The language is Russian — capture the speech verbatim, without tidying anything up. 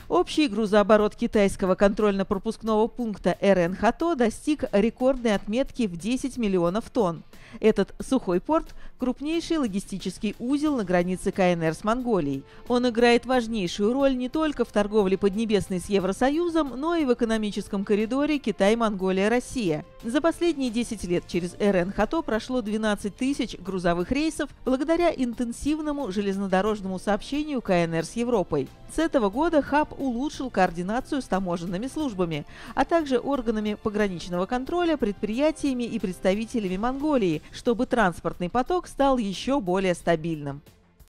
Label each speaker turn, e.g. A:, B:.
A: Общий грузооборот китайского контрольно-пропускного пункта Эр Эн Хато достиг рекордной отметки в десять миллионов тонн. Этот сухой порт – крупнейший логистический узел на границе Ка Эн Эр с Монголией. Он играет важнейшую роль не только в торговле Поднебесной с Евросоюзом, но и в экономическом коридоре Китай-Монголия-Россия. За последние десять лет через Эр Эн Хато прошло двенадцать тысяч грузовых рейсов благодаря интенсивному железнодорожному сообщению Ка Эн Эр с Европой. С этого года хаб улучшил координацию с таможенными службами, а также органами пограничного контроля, предприятиями и представителями Монголии, чтобы транспортный поток стал еще более стабильным.